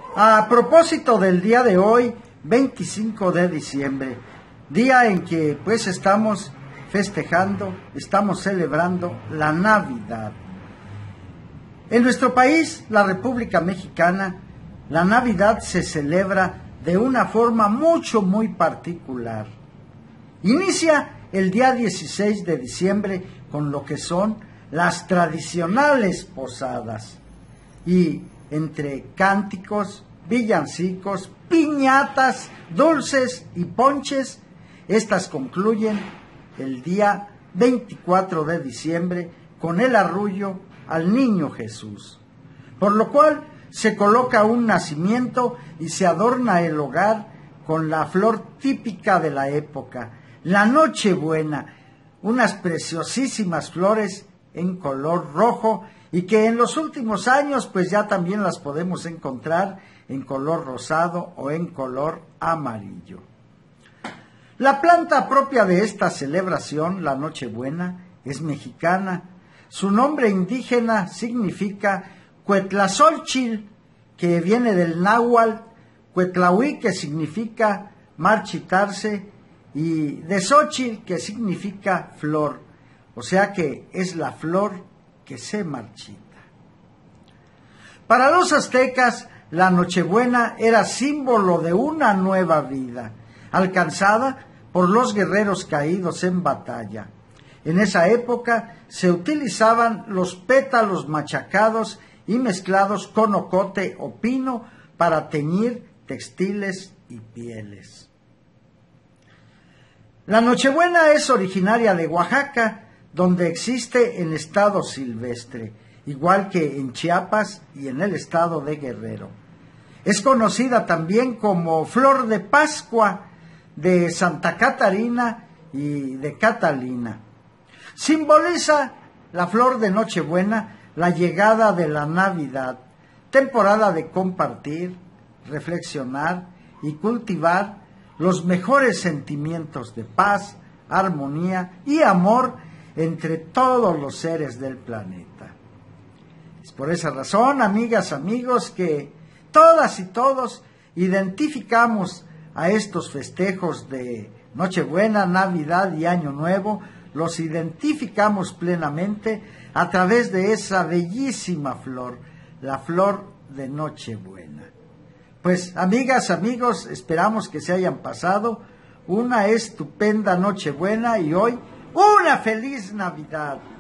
A propósito del día de hoy, 25 de diciembre, día en que pues estamos festejando, estamos celebrando la Navidad. En nuestro país, la República Mexicana, la Navidad se celebra de una forma muy particular. Inicia el día 16 de diciembre con lo que son las tradicionales posadas y entre cánticos, villancicos, piñatas, dulces y ponches, estas concluyen el día 24 de diciembre con el arrullo al niño Jesús, por lo cual se coloca un nacimiento y se adorna el hogar con la flor típica de la época, la Nochebuena, unas preciosísimas flores en color rojo y que en los últimos años pues ya también las podemos encontrar en color rosado o en color amarillo. La planta propia de esta celebración, la Nochebuena, es mexicana. Su nombre indígena significa Cuetlazolchil, que viene del náhuatl, Cuetlahui, que significa marchitarse, y de Xochitl, que significa flor, o sea que es la flor que se marchita. Para los aztecas, la Nochebuena era símbolo de una nueva vida, alcanzada por los guerreros caídos en batalla. En esa época se utilizaban los pétalos machacados y mezclados con ocote o pino para teñir textiles y pieles. La Nochebuena es originaria de Oaxaca, donde existe en estado silvestre, igual que en Chiapas y en el estado de Guerrero. Es conocida también como Flor de Pascua de Santa Catarina y de Catalina. Simboliza la flor de Nochebuena la llegada de la Navidad, temporada de compartir, reflexionar y cultivar los mejores sentimientos de paz, armonía y amor entre todos los seres del planeta. Es por esa razón, amigas, amigos, que todas y todos identificamos a estos festejos de Nochebuena, Navidad y Año Nuevo, los identificamos plenamente a través de esa bellísima flor, la flor de Nochebuena. Pues, amigas, amigos, esperamos que se hayan pasado una estupenda Nochebuena y hoy una feliz Navidad.